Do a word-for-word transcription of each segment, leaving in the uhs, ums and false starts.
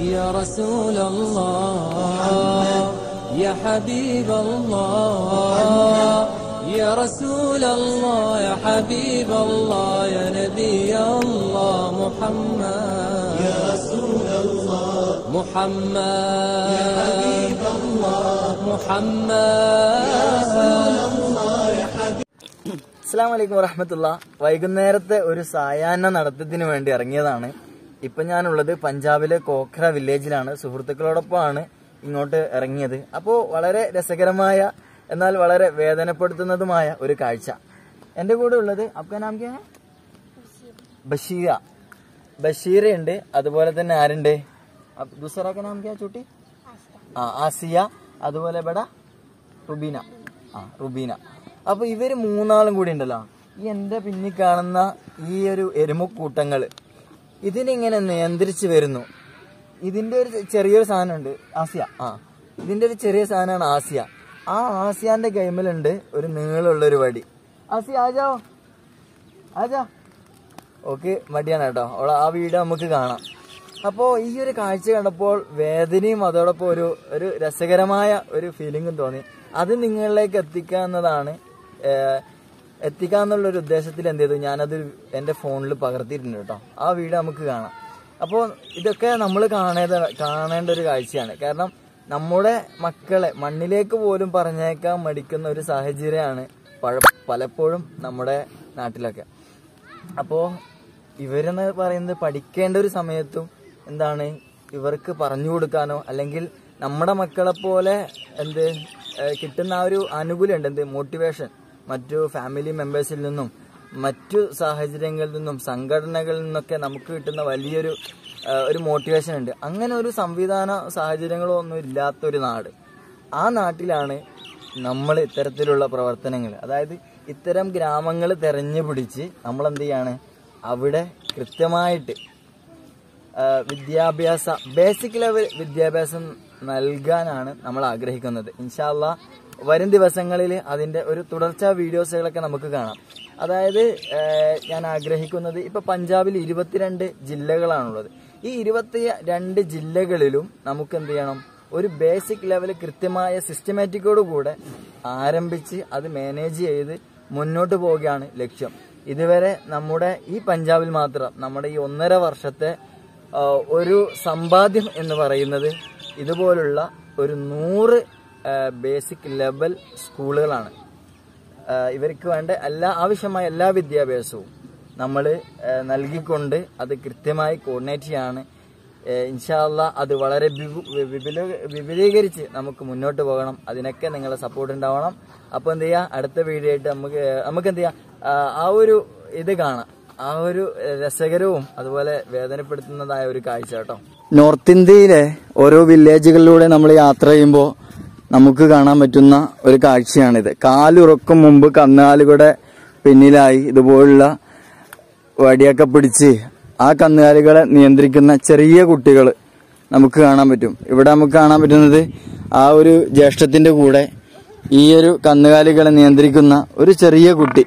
يا رسول الله يا حبيب الله يا رسول الله يا حبيب الله يا نبي الله محمد يا رسول الله محمد يا حبيب الله محمد يا رسول الله يا حبيب. അസ്സലാമു അലൈക്കും വറഹ്മത്തുള്ളാ. വൈകുന്നേരത്തെ ഒരു സായാഹ്ന നടത്തത്തിന് വേണ്ടി ഇറങ്ങിയതാണ്. ഇപ്പം ഞാനുള്ളത് പഞ്ചാബിലെ കോഖ്ര വില്ലേജിലാണ്. സുഹൃത്തുക്കളോടൊപ്പമാണ് ഇങ്ങോട്ട് ഇറങ്ങിയത്. അപ്പോൾ വളരെ രസകരമായ എന്നാൽ വളരെ വേദനപ്പെടുത്തുന്നതുമായ ഒരു കാഴ്ച. എൻ്റെ കൂടെ ഉള്ളത് അബ്കാ നാം ക്യാ ഹൈ? ബഷീറ. ബഷീറയുണ്ട്. അതുപോലെ തന്നെ ആരുണ്ട്? ദൂസറാ കാ നാം ക്യാ ചോട്ടി? ആ ആസിയ. അതുപോലെ ഇവിടെ റുബീന. ആ റുബീന. അപ്പൊ ഇവര് മൂന്നാളും കൂടി ഉണ്ടല്ലോ, ഈ എന്റെ പിന്നിൽ കാണുന്ന ഈ ഒരു എരുമക്കൂട്ടങ്ങൾ ഇതിനിങ്ങനെ നിയന്ത്രിച്ച് വരുന്നു. ഇതിന്റെ ഒരു ചെറിയൊരു സാധനമുണ്ട് ആസിയ. ആ ഇതിന്റെ ഒരു ചെറിയ സാധനമാണ് ആസിയ. ആ ആസിയാന്റെ കൈമലുണ്ട് ഒരു നീളമുള്ള ഒരു വടി. ആസിയ ആജാ ആജാ. ഓക്കെ, മടിയാണ് കേട്ടോ. അവളെ ആ വീഡിയോ നമുക്ക് കാണാം. അപ്പോൾ ഈ ഒരു കാഴ്ച കണ്ടപ്പോൾ വേദനയും അതോടൊപ്പം ഒരു ഒരു രസകരമായ ഒരു ഫീലിംഗും തോന്നി. അത് നിങ്ങളിലേക്ക് എത്തിക്കാവുന്നതാണ്. എത്തിക്കാന്നുള്ളൊരു ഉദ്ദേശത്തിൽ എന്ത് ചെയ്തു, ഞാനത് എൻ്റെ ഫോണിൽ പകർത്തിയിട്ടുണ്ട് കേട്ടോ. ആ വീഡിയോ നമുക്ക് കാണാം. അപ്പോൾ ഇതൊക്കെ നമ്മൾ കാണേണ്ട കാണേണ്ട ഒരു കാഴ്ചയാണ്. കാരണം നമ്മുടെ മക്കളെ മണ്ണിലേക്ക് പോലും പറഞ്ഞേക്കാൻ മടിക്കുന്ന ഒരു സാഹചര്യമാണ് പലപ്പോഴും നമ്മുടെ നാട്ടിലൊക്കെ. അപ്പോൾ ഇവരെന്ന് പറയുന്നത് പഠിക്കേണ്ട ഒരു സമയത്തും എന്താണ് ഇവർക്ക് പറഞ്ഞു കൊടുക്കാനോ അല്ലെങ്കിൽ നമ്മുടെ മക്കളെ പോലെ എന്ത് കിട്ടുന്ന ആ ഒരു ആനുകൂല്യമുണ്ട്, എന്ത് മോട്ടിവേഷൻ മറ്റു ഫാമിലി മെമ്പേഴ്സിൽ നിന്നും മറ്റു സാഹചര്യങ്ങളിൽ നിന്നും സംഘടനകളിൽ നിന്നൊക്കെ നമുക്ക് കിട്ടുന്ന വലിയൊരു ഒരു മോട്ടിവേഷൻ ഉണ്ട്. അങ്ങനെ ഒരു സംവിധാന സാഹചര്യങ്ങളോ ഒന്നും ഇല്ലാത്തൊരു നാട്. ആ നാട്ടിലാണ് നമ്മൾ ഇത്തരത്തിലുള്ള പ്രവർത്തനങ്ങൾ, അതായത് ഇത്തരം ഗ്രാമങ്ങൾ തെരഞ്ഞു പിടിച്ച് നമ്മൾ എന്ത് ചെയ്യാണ്, അവിടെ കൃത്യമായിട്ട് വിദ്യാഭ്യാസ ബേസിക് ലെവൽ വിദ്യാഭ്യാസം നൽകാനാണ് നമ്മൾ ആഗ്രഹിക്കുന്നത്. ഇൻഷാ അല്ലാഹ് വരും ദിവസങ്ങളിൽ അതിൻ്റെ ഒരു തുടർച്ചാ വീഡിയോസുകളൊക്കെ നമുക്ക് കാണാം. അതായത് ഞാൻ ആഗ്രഹിക്കുന്നത്, ഇപ്പോൾ പഞ്ചാബിൽ ഇരുപത്തിരണ്ട് ജില്ലകളാണുള്ളത്. ഈ ഇരുപത്തി രണ്ട് ജില്ലകളിലും നമുക്ക് എന്ത് ചെയ്യണം, ഒരു ബേസിക് ലെവൽ കൃത്യമായ സിസ്റ്റമാറ്റിക്കോട് കൂടെ ആരംഭിച്ച് അത് മാനേജ് ചെയ്ത് മുന്നോട്ട് പോവുകയാണ് ലക്ഷ്യം. ഇതുവരെ നമ്മുടെ ഈ പഞ്ചാബിൽ മാത്രം നമ്മുടെ ഈ ഒന്നര വർഷത്തെ ഒരു സമ്പാദ്യം എന്ന് പറയുന്നത് ഇതുപോലുള്ള ഒരു നൂറ് ബേസിക് ലെവൽ സ്കൂളുകളാണ്. ഇവർക്ക് വേണ്ട എല്ലാ ആവശ്യമായ എല്ലാ വിദ്യാഭ്യാസവും നമ്മൾ നൽകിക്കൊണ്ട് അത് കൃത്യമായി കോർഡിനേറ്റ് ചെയ്യാണ്. ഇൻഷാ അല്ലാഹ് അത് വളരെ വിപുല വിപുലീകരിച്ച് നമുക്ക് മുന്നോട്ട് പോകണം. അതിനൊക്കെ നിങ്ങളെ സപ്പോർട്ട് ഉണ്ടാവണം. അപ്പോൾ എന്ത് ചെയ്യുക, അടുത്ത വീഡിയോ ആയിട്ട് നമുക്ക് നമുക്ക് എന്ത് ചെയ്യാം, ആ ഒരു ഇത് കാണാം, ആ ഒരു രസകരവും അതുപോലെ വേദനപ്പെടുത്തുന്നതായ ഒരു കാഴ്ച കേട്ടോ. നോർത്ത് ഇന്ത്യയിലെ ഓരോ വില്ലേജുകളിലൂടെ നമ്മൾ യാത്ര ചെയ്യുമ്പോൾ നമുക്ക് കാണാൻ പറ്റുന്ന ഒരു കാഴ്ചയാണിത്. കാലുറക്കും മുമ്പ് കന്നുകാലികളുടെ പിന്നിലായി ഇതുപോലുള്ള വടിയൊക്കെ പിടിച്ച് ആ കന്നുകാലികളെ നിയന്ത്രിക്കുന്ന ചെറിയ കുട്ടികൾ നമുക്ക് കാണാൻ പറ്റും. ഇവിടെ നമുക്ക് കാണാൻ പറ്റുന്നത് ആ ഒരു ജ്യേഷ്ഠത്തിന്റെ കൂടെ ഈ ഒരു കന്നുകാലികളെ നിയന്ത്രിക്കുന്ന ഒരു ചെറിയ കുട്ടി.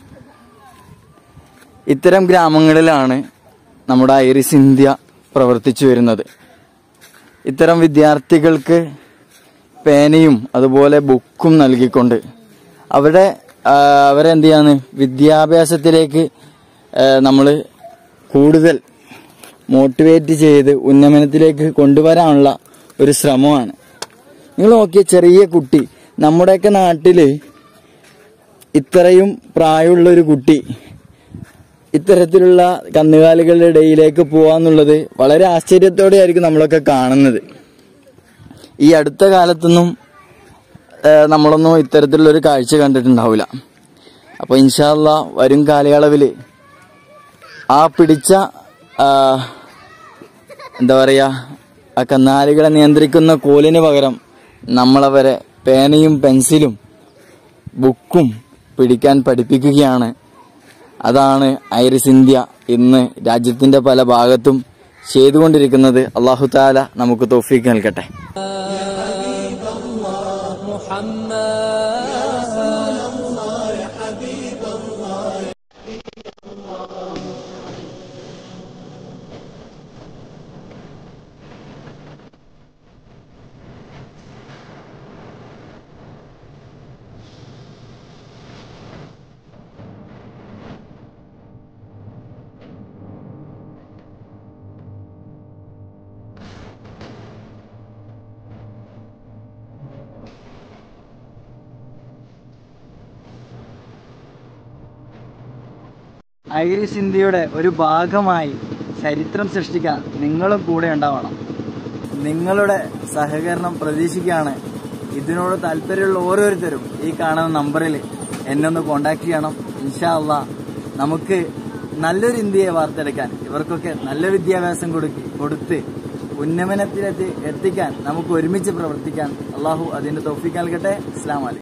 ഇത്തരം ഗ്രാമങ്ങളിലാണ് നമ്മുടെ ഐറിസ് ഇന്ത്യ പ്രവർത്തിച്ചു വരുന്നത്. ഇത്തരം വിദ്യാർത്ഥികൾക്ക് പേനയും അതുപോലെ ബുക്കും നൽകിക്കൊണ്ട് അവിടെ അവരെന്ത് ചെയ്യാന്ന് വിദ്യാഭ്യാസത്തിലേക്ക് നമ്മൾ കൂടുതൽ മോട്ടിവേറ്റ് ചെയ്ത് ഉന്നമനത്തിലേക്ക് കൊണ്ടുവരാനുള്ള ഒരു ശ്രമമാണ്. നിങ്ങൾ നോക്കിയ ചെറിയ കുട്ടി, നമ്മുടെയൊക്കെ നാട്ടില് ഇത്രയും പ്രായമുള്ള ഒരു കുട്ടി ഇത്തരത്തിലുള്ള കന്നുകാലികളുടെ ഇടയിലേക്ക് പോവാന്നുള്ളത് വളരെ ആശ്ചര്യത്തോടെ ആയിരിക്കും നമ്മളൊക്കെ കാണുന്നത്. ഈ അടുത്ത കാലത്തൊന്നും നമ്മളൊന്നും ഇത്തരത്തിലുള്ളൊരു കാഴ്ച കണ്ടിട്ടുണ്ടാവില്ല. അപ്പോൾ ഇൻഷാ അല്ലാഹ് വരും കാലയളവിൽ ആ പിടിച്ച എന്താ പറയുക ആ കന്നാലികളെ നിയന്ത്രിക്കുന്ന കോലിന് പകരം നമ്മളവരെ പേനയും പെൻസിലും ബുക്കും പിടിക്കാൻ പഠിപ്പിക്കുകയാണ്. അതാണ് ഐറിസ് ഇന്ത്യ ഇന്ന് രാജ്യത്തിന്റെ പല ഭാഗത്തും ചെയ്തുകൊണ്ടിരിക്കുന്നത്. അല്ലാഹു തആല നമുക്ക് തൗഫീഖ് നൽകട്ടെ. ഐറിസ് ഇന്ത്യയുടെ ഒരു ഭാഗമായി ചരിത്രം സൃഷ്ടിക്കാൻ നിങ്ങളും കൂടെ ഉണ്ടാവണം. നിങ്ങളുടെ സഹകരണം പ്രതീക്ഷിക്കുകയാണ്. ഇതിനോട് താല്പര്യമുള്ള ഓരോരുത്തരും ഈ കാണുന്ന നമ്പറിൽ എന്നെ ഒന്ന് കോണ്ടാക്ട് ചെയ്യണം. ഇൻഷാ അള്ളാ നമുക്ക് നല്ലൊരു ഇന്ത്യയെ വാർത്തെടുക്കാൻ, ഇവർക്കൊക്കെ നല്ല വിദ്യാഭ്യാസം കൊടുക്കി കൊടുത്ത് ഉന്നമനത്തിലെത്തി എത്തിക്കാൻ നമുക്ക് ഒരുമിച്ച് പ്രവർത്തിക്കാൻ അള്ളാഹു അതിന്റെ തൗഫീഖ് നൽകട്ടെ. അസ്സലാമു അലൈക്കും.